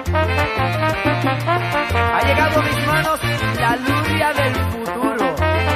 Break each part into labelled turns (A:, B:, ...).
A: Ha llegado a mis manos la lluvia del futuro.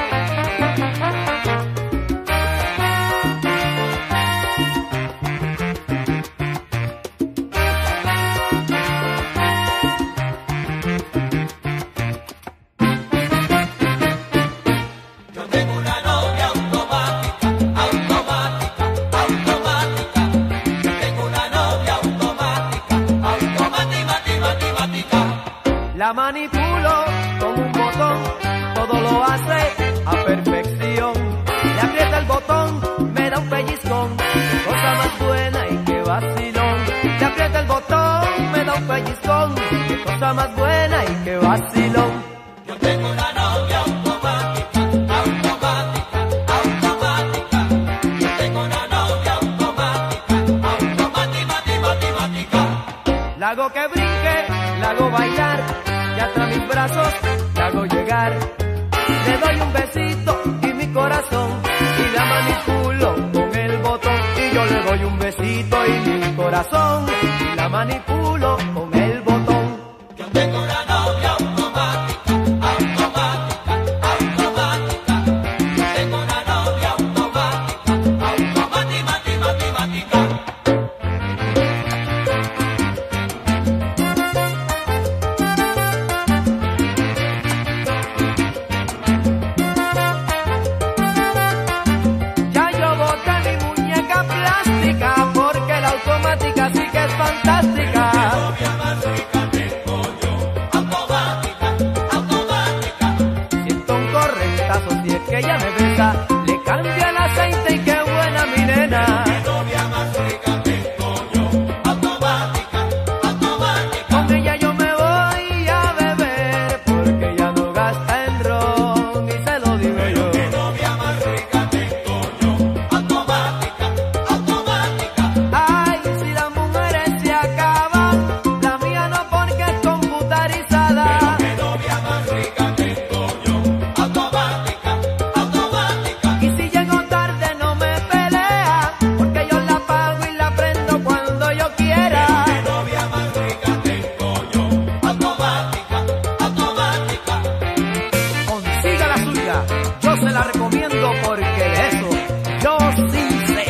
B: Yo tengo una novia automática, automática, automática. Yo tengo una novia automática, automática.
A: La manipulo con un botón, todo lo hace a perfección. Le aprieta el botón, me da un pellizcón, qué cosa más buena y qué vacilón. Le aprieta el botón, me da un pellizcón, qué cosa más buena y qué vacilón.
B: Yo tengo una novia automática, automática, automática. Yo tengo una novia automática, automática.
A: La hago que brinque, la hago bailar, y hasta mis brazos la hago llegar. Le doy un besito y mi corazón, y la manipulo con el botón. Y yo le doy un besito y mi corazón, y la manipulo con el botón.
B: Yo tengo una novia automática, automática, automática. Yo tengo una novia automática, automática.
A: Ya yo boté mi muñeca plástica, porque la automática sí que es fantástica.
B: Novia más rica tengo yo, automática, automática.
A: Siento un correntazo si es que ella me besa, le cambia el aceite y qué buena mi nena.
B: Novia más rica tengo yo, automática, automática.
A: Con ella yo me voy a beber, porque ella no gasta en ron, y se lo digo yo.
B: Qué novia más rica tengo yo, automática, automática.
A: Ay, si las mujeres se acaban, la mía no porque es computarizada.
B: Qué novia más rica tengo yo, automática, automática.
A: Y si llego tarde no me pelea, porque yo la pago y la prendo cuando yo quiera.
B: Qué novia más rica tengo yo, automática, automática.
A: Consiga la suya, yo se la recomiendo porque de eso yo sí sé.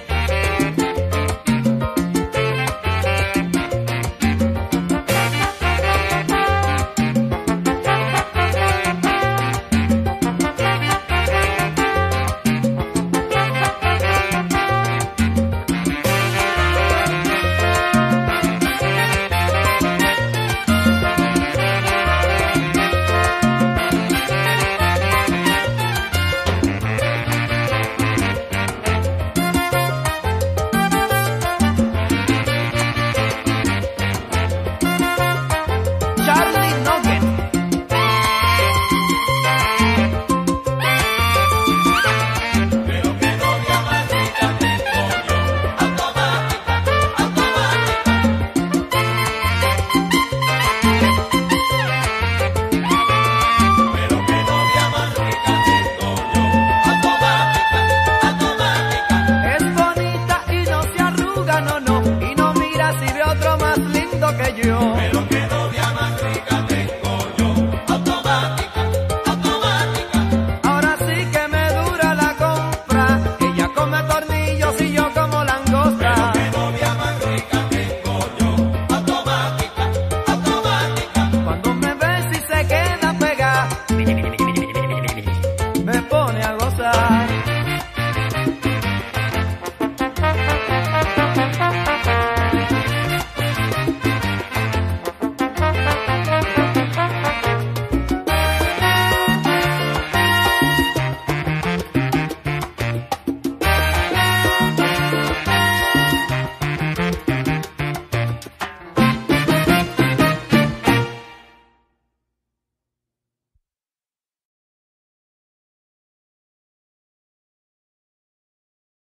A: Charlie Nugget.
B: Pero qué novia más rica tengo yo, automática, automática. Pero qué novia más rica tengo yo, automática, automática.
A: Es bonita y no se arruga, no, no, y no mira si ve otro más lindo que yo.
B: Pero qué novia más rica tengo yo, automática, automática.
A: Ahora sí que me dura la compra, ella come tornillos y yo como langosta.
B: Qué novia más rica tengo yo, automática, automática.
A: Cuando me ves y se queda pegada, me pone a gozar.